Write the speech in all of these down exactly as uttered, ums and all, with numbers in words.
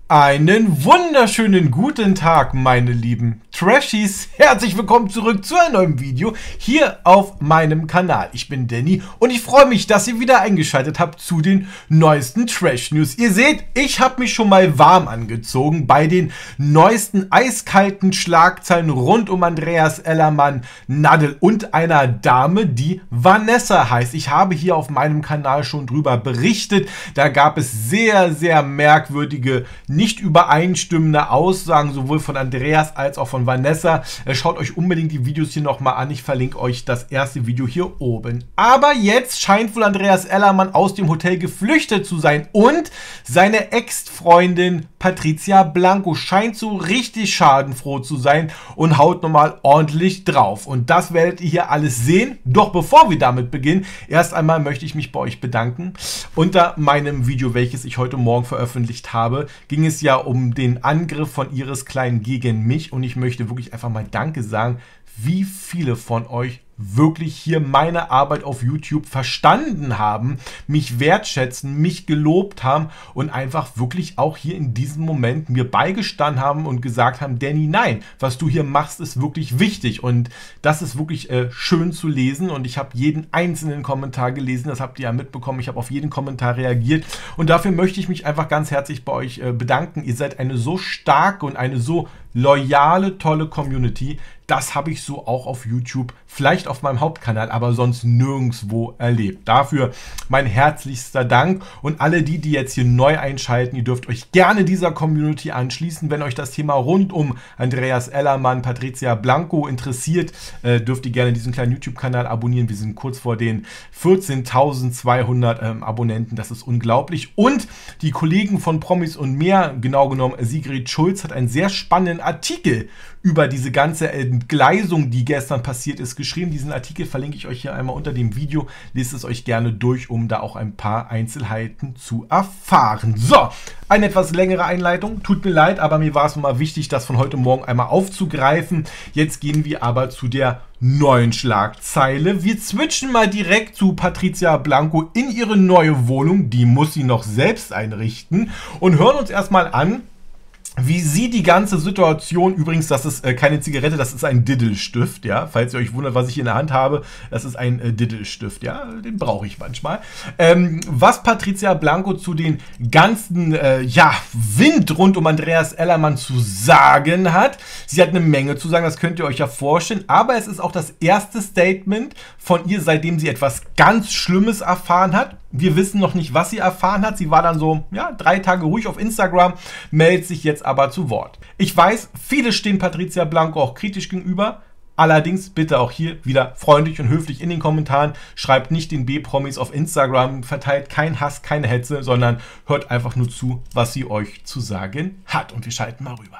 Einen wunderschönen guten Tag, meine lieben Trashies. Herzlich willkommen zurück zu einem neuen Video hier auf meinem Kanal. Ich bin Danny und ich freue mich, dass ihr wieder eingeschaltet habt zu den neuesten Trash News. Ihr seht, ich habe mich schon mal warm angezogen bei den neuesten eiskalten Schlagzeilen rund um Andreas Ellermann, Nadel und einer Dame, die Vanessa heißt. Ich habe hier auf meinem Kanal schon drüber berichtet. Da gab es sehr, sehr merkwürdige, nicht übereinstimmende Aussagen, sowohl von Andreas als auch von Vanessa. Schaut euch unbedingt die Videos hier nochmal an. Ich verlinke euch das erste Video hier oben. Aber jetzt scheint wohl Andreas Ellermann aus dem Hotel geflüchtet zu sein und seine Ex-Freundin Patricia Blanco scheint so richtig schadenfroh zu sein und haut nochmal ordentlich drauf. Und das werdet ihr hier alles sehen. Doch bevor wir damit beginnen, erst einmal möchte ich mich bei euch bedanken. Unter meinem Video, welches ich heute Morgen veröffentlicht habe, ging es ja um den Angriff von Iris Klein gegen mich und ich möchte wirklich einfach mal Danke sagen, wie viele von euch wirklich hier meine Arbeit auf YouTube verstanden haben, mich wertschätzen, mich gelobt haben und einfach wirklich auch hier in diesem Moment mir beigestanden haben und gesagt haben, Danny, nein, was du hier machst, ist wirklich wichtig und das ist wirklich äh, schön zu lesen und ich habe jeden einzelnen Kommentar gelesen, das habt ihr ja mitbekommen, ich habe auf jeden Kommentar reagiert und dafür möchte ich mich einfach ganz herzlich bei euch äh, bedanken. Ihr seid eine so starke und eine so loyale, tolle Community. Das habe ich so auch auf YouTube, vielleicht auf meinem Hauptkanal, aber sonst nirgendwo erlebt. Dafür mein herzlichster Dank und alle die, die jetzt hier neu einschalten, ihr dürft euch gerne dieser Community anschließen. Wenn euch das Thema rund um Andreas Ellermann, Patricia Blanco interessiert, äh, dürft ihr gerne diesen kleinen YouTube-Kanal abonnieren. Wir sind kurz vor den vierzehntausendzweihundert ähm, Abonnenten, das ist unglaublich. Und die Kollegen von Promis und mehr, genau genommen Sigrid Schulz, hat einen sehr spannenden Artikel über diese ganze Entgleisung, die gestern passiert ist, geschrieben. Diesen Artikel verlinke ich euch hier einmal unter dem Video. Lest es euch gerne durch, um da auch ein paar Einzelheiten zu erfahren. So, eine etwas längere Einleitung. Tut mir leid, aber mir war es mal wichtig, das von heute Morgen einmal aufzugreifen. Jetzt gehen wir aber zu der neuen Schlagzeile. Wir switchen mal direkt zu Patricia Blanco in ihre neue Wohnung. Die muss sie noch selbst einrichten. Und hören uns erstmal an, wie sie die ganze Situation, übrigens, das ist äh, keine Zigarette, das ist ein Diddelstift, ja, falls ihr euch wundert, was ich hier in der Hand habe, das ist ein äh, Diddelstift, ja, den brauche ich manchmal. Ähm, was Patricia Blanco zu den ganzen, äh, ja, Wind rund um Andreas Ellermann zu sagen hat, sie hat eine Menge zu sagen, das könnt ihr euch ja vorstellen, aber es ist auch das erste Statement von ihr, seitdem sie etwas ganz Schlimmes erfahren hat. Wir wissen noch nicht, was sie erfahren hat. Sie war dann so, ja, drei Tage ruhig auf Instagram, meldet sich jetzt aber zu Wort. Ich weiß, viele stehen Patricia Blanco auch kritisch gegenüber. Allerdings bitte auch hier wieder freundlich und höflich in den Kommentaren. Schreibt nicht den B-Promis auf Instagram, verteilt keinen Hass, keine Hetze, sondern hört einfach nur zu, was sie euch zu sagen hat. Und wir schalten mal rüber.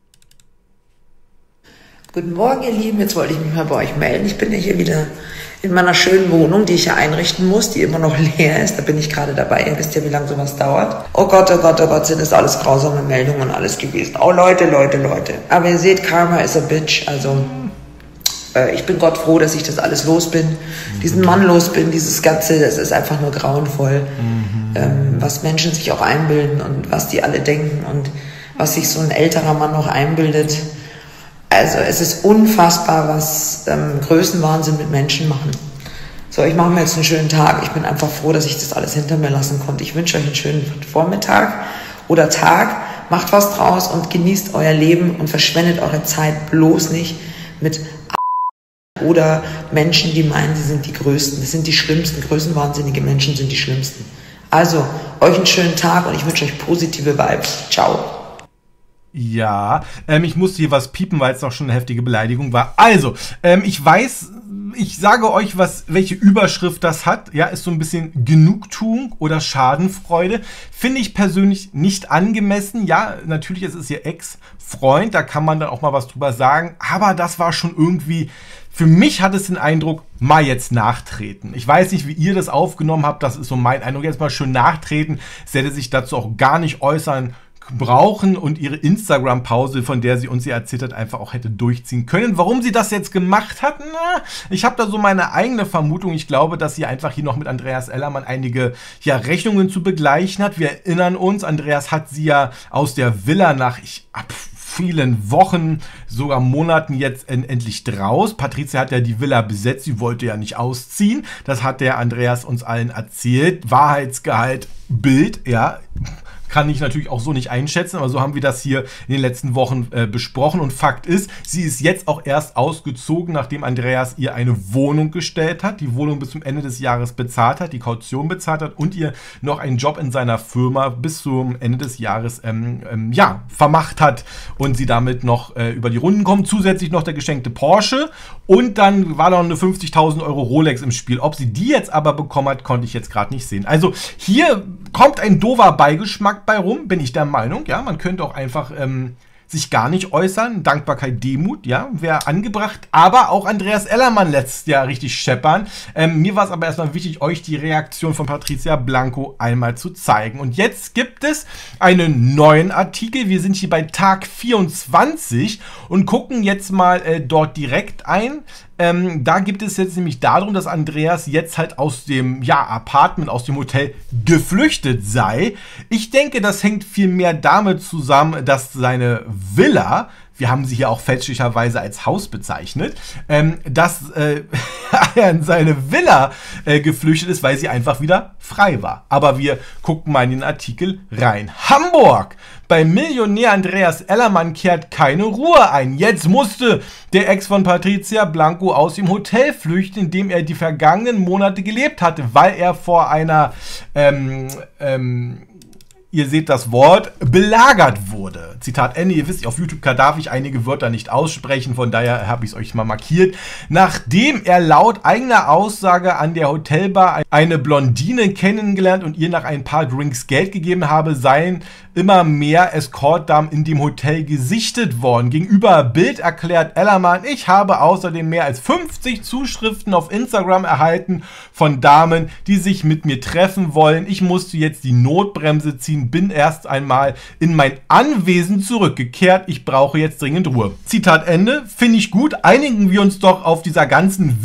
Guten Morgen, ihr Lieben. Jetzt wollte ich mich mal bei euch melden. Ich bin ja hier wieder in meiner schönen Wohnung, die ich ja einrichten muss, die immer noch leer ist. Da bin ich gerade dabei. Ihr wisst ja, wie lange sowas dauert. Oh Gott, oh Gott, oh Gott, sind das alles grausame Meldungen und alles gewesen. Oh Leute, Leute, Leute. Aber ihr seht, Karma is a bitch. Also äh, ich bin Gott froh, dass ich das alles los bin. Mhm. Diesen Mann los bin, dieses Ganze, das ist einfach nur grauenvoll. Mhm. Ähm, was Menschen sich auch einbilden und was die alle denken und was sich so ein älterer Mann noch einbildet. Also es ist unfassbar, was ähm, Größenwahnsinn mit Menschen machen. So, ich mache mir jetzt einen schönen Tag. Ich bin einfach froh, dass ich das alles hinter mir lassen konnte. Ich wünsche euch einen schönen Vormittag oder Tag. Macht was draus und genießt euer Leben und verschwendet eure Zeit bloß nicht mit oder Menschen, die meinen, sie sind die Größten. Das sind die Schlimmsten. Größenwahnsinnige Menschen sind die Schlimmsten. Also, euch einen schönen Tag und ich wünsche euch positive Vibes. Ciao. Ja, ähm, ich musste hier was piepen, weil es doch schon eine heftige Beleidigung war. Also, ähm, ich weiß, ich sage euch, was, welche Überschrift das hat. Ja, ist so ein bisschen Genugtuung oder Schadenfreude. Finde ich persönlich nicht angemessen. Ja, natürlich, es ist ihr Ex-Freund, da kann man dann auch mal was drüber sagen. Aber das war schon irgendwie, für mich hat es den Eindruck, mal jetzt nachtreten. Ich weiß nicht, wie ihr das aufgenommen habt, das ist so mein Eindruck. Jetzt mal schön nachtreten. Es hätte sich dazu auch gar nicht äußern brauchen und ihre Instagram-Pause, von der sie uns ja erzählt hat, einfach auch hätte durchziehen können. Warum sie das jetzt gemacht hat? Na, ich habe da so meine eigene Vermutung. Ich glaube, dass sie einfach hier noch mit Andreas Ellermann einige ja, Rechnungen zu begleichen hat. Wir erinnern uns, Andreas hat sie ja aus der Villa nach ich ab vielen Wochen, sogar Monaten jetzt endlich draus. Patricia hat ja die Villa besetzt, sie wollte ja nicht ausziehen. Das hat der Andreas uns allen erzählt. Wahrheitsgehalt, Bild, ja. Kann ich natürlich auch so nicht einschätzen, aber so haben wir das hier in den letzten Wochen äh, besprochen. Und Fakt ist, sie ist jetzt auch erst ausgezogen, nachdem Andreas ihr eine Wohnung gestellt hat, die Wohnung bis zum Ende des Jahres bezahlt hat, die Kaution bezahlt hat und ihr noch einen Job in seiner Firma bis zum Ende des Jahres ähm, ähm, ja, vermacht hat und sie damit noch äh, über die Runden kommt. Zusätzlich noch der geschenkte Porsche und dann war noch eine fünfzigtausend Euro Rolex im Spiel. Ob sie die jetzt aber bekommen hat, konnte ich jetzt gerade nicht sehen. Also hier kommt ein doofer Beigeschmack bei rum, bin ich der Meinung. Ja, man könnte auch einfach ähm, sich gar nicht äußern. Dankbarkeit, Demut, ja, wäre angebracht. Aber auch Andreas Ellermann lässt ja richtig scheppern. Ähm, mir war es aber erstmal wichtig, euch die Reaktion von Patricia Blanco einmal zu zeigen. Und jetzt gibt es einen neuen Artikel. Wir sind hier bei Tag vierundzwanzig und gucken jetzt mal äh, dort direkt ein. Ähm, da gibt es jetzt nämlich darum, dass Andreas jetzt halt aus dem ja, Apartment, aus dem Hotel geflüchtet sei. Ich denke, das hängt vielmehr damit zusammen, dass seine Villa, wir haben sie hier auch fälschlicherweise als Haus bezeichnet, ähm, dass äh, er in seine Villa äh, geflüchtet ist, weil sie einfach wieder frei war. Aber wir gucken mal in den Artikel rein. Hamburg! Beim Millionär Andreas Ellermann kehrt keine Ruhe ein. Jetzt musste der Ex von Patricia Blanco aus dem Hotel flüchten, in dem er die vergangenen Monate gelebt hatte, weil er vor einer ähm, ähm, ihr seht das Wort, belagert wurde. Zitat Ende, ihr wisst, auf YouTube darf ich einige Wörter nicht aussprechen, von daher habe ich es euch mal markiert. Nachdem er laut eigener Aussage an der Hotelbar eine Blondine kennengelernt und ihr nach ein paar Drinks Geld gegeben habe, seien immer mehr Escortdamen in dem Hotel gesichtet worden. Gegenüber Bild erklärt Ellermann, ich habe außerdem mehr als fünfzig Zuschriften auf Instagram erhalten von Damen, die sich mit mir treffen wollen. Ich musste jetzt die Notbremse ziehen, bin erst einmal in mein Anwesen zurückgekehrt. Ich brauche jetzt dringend Ruhe. Zitat Ende. Finde ich gut. Einigen wir uns doch auf dieser ganzen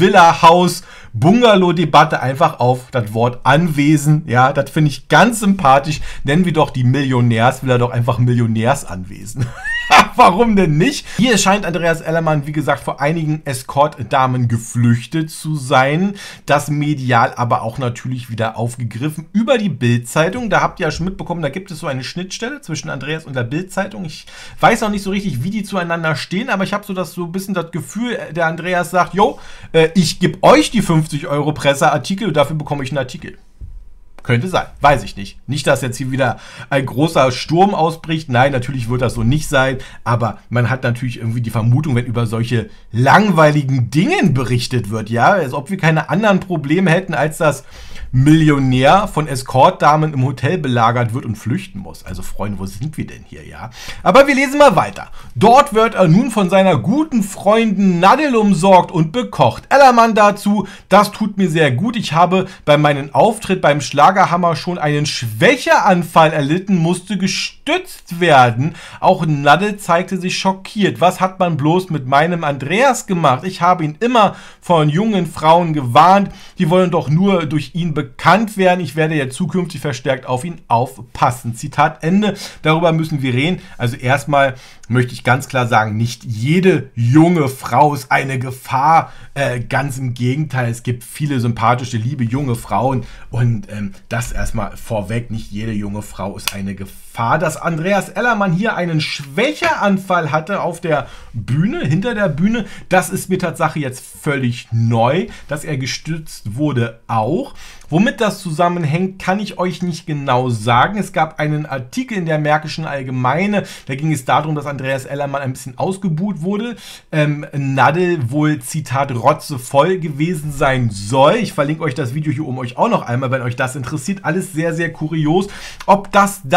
Villa-Haus-Bungalow-Debatte einfach auf das Wort Anwesen. Ja, das finde ich ganz sympathisch. Nennen wir doch die Millionärsvilla doch einfach Millionärsanwesen. Warum denn nicht? Hier scheint Andreas Ellermann, wie gesagt, vor einigen Escort-Damen geflüchtet zu sein. Das medial aber auch natürlich wieder aufgegriffen über die Bild-Zeitung. Da habt ihr ja schon mitbekommen, da gibt es so eine Schnittstelle zwischen Andreas und der Bild-Zeitung. Ich weiß noch nicht so richtig, wie die zueinander stehen, aber ich habe so das so ein bisschen das Gefühl, der Andreas sagt, jo, äh, ich gebe euch die fünfzig Euro Presseartikel und dafür bekomme ich einen Artikel. Könnte sein, weiß ich nicht. Nicht, dass jetzt hier wieder ein großer Sturm ausbricht. Nein, natürlich wird das so nicht sein. Aber man hat natürlich irgendwie die Vermutung, wenn über solche langweiligen Dingen berichtet wird, ja, als ob wir keine anderen Probleme hätten, als dass Millionär von Escortdamen im Hotel belagert wird und flüchten muss. Also Freunde, wo sind wir denn hier, ja? Aber wir lesen mal weiter. Dort wird er nun von seiner guten Freundin Nadel umsorgt und bekocht. Ellermann dazu, das tut mir sehr gut. Ich habe bei meinem Auftritt beim Schlagerhammer schon einen Schwächeanfall erlitten, musste gestützt werden. Auch Nadel zeigte sich schockiert. Was hat man bloß mit meinem Andreas gemacht? Ich habe ihn immer von jungen Frauen gewarnt. Die wollen doch nur durch ihn bekannt werden. Ich werde ja zukünftig verstärkt auf ihn aufpassen. Zitat Ende. Darüber müssen wir reden. Also erstmal möchte ich ganz klar sagen, nicht jede junge Frau ist eine Gefahr. Äh, ganz im Gegenteil, es gibt viele sympathische, liebe junge Frauen und ähm, das erstmal vorweg, nicht jede junge Frau ist eine Gefahr. Dass Andreas Ellermann hier einen Schwächeanfall hatte auf der Bühne, hinter der Bühne, das ist mir Tatsache jetzt völlig neu. Dass er gestützt wurde auch. Womit das zusammenhängt, kann ich euch nicht genau sagen. Es gab einen Artikel in der Märkischen Allgemeine, da ging es darum, dass Andreas Ellermann ein bisschen ausgebuht wurde. Ähm, Nadel wohl, Zitat, rotzevoll gewesen sein soll. Ich verlinke euch das Video hier oben euch auch noch einmal, wenn euch das interessiert. Alles sehr, sehr kurios. Ob das damit zusammenhängt,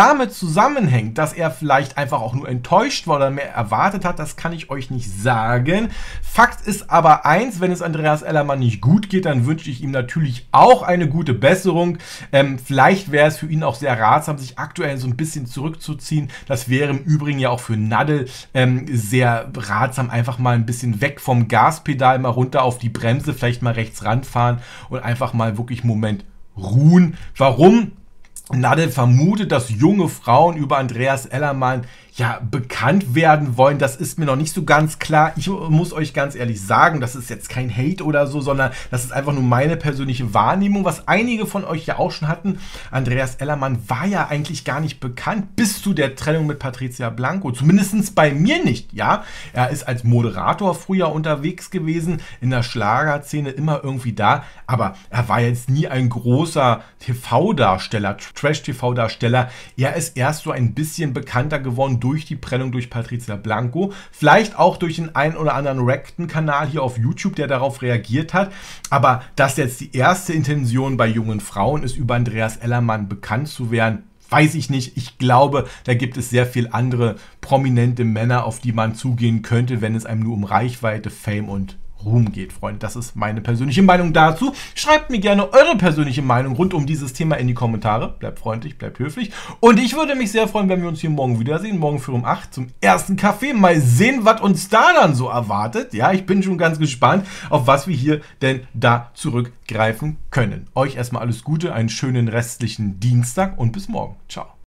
zusammenhängt, dass er vielleicht einfach auch nur enttäuscht war oder mehr erwartet hat, das kann ich euch nicht sagen. Fakt ist aber eins, wenn es Andreas Ellermann nicht gut geht, dann wünsche ich ihm natürlich auch eine gute Besserung. Ähm, vielleicht wäre es für ihn auch sehr ratsam, sich aktuell so ein bisschen zurückzuziehen. Das wäre im Übrigen ja auch für Nadel ähm, sehr ratsam, einfach mal ein bisschen weg vom Gaspedal, mal runter auf die Bremse, vielleicht mal rechts ranfahren und einfach mal wirklich einen Moment ruhen. Warum? Nadel vermutet, dass junge Frauen über Andreas Ellermann ja bekannt werden wollen. Das ist mir noch nicht so ganz klar. Ich muss euch ganz ehrlich sagen, das ist jetzt kein Hate oder so, sondern das ist einfach nur meine persönliche Wahrnehmung, was einige von euch ja auch schon hatten. Andreas Ellermann war ja eigentlich gar nicht bekannt bis zu der Trennung mit Patricia Blanco. Zumindest bei mir nicht, ja. Er ist als Moderator früher unterwegs gewesen, in der Schlagerszene immer irgendwie da, aber er war jetzt nie ein großer T V-Darsteller, Trash-T V-Darsteller. Er ist erst so ein bisschen bekannter geworden durch die Prellung durch Patricia Blanco, vielleicht auch durch den einen oder anderen Reacten-Kanal hier auf YouTube, der darauf reagiert hat, aber dass jetzt die erste Intention bei jungen Frauen ist, über Andreas Ellermann bekannt zu werden, weiß ich nicht. Ich glaube, da gibt es sehr viel andere prominente Männer, auf die man zugehen könnte, wenn es einem nur um Reichweite, Fame und Ruhm geht, Freunde. Das ist meine persönliche Meinung dazu. Schreibt mir gerne eure persönliche Meinung rund um dieses Thema in die Kommentare. Bleibt freundlich, bleibt höflich. Und ich würde mich sehr freuen, wenn wir uns hier morgen wiedersehen. Morgen früh um acht zum ersten Kaffee. Mal sehen, was uns da dann so erwartet. Ja, ich bin schon ganz gespannt, auf was wir hier denn da zurückgreifen können. Euch erstmal alles Gute, einen schönen restlichen Dienstag und bis morgen. Ciao.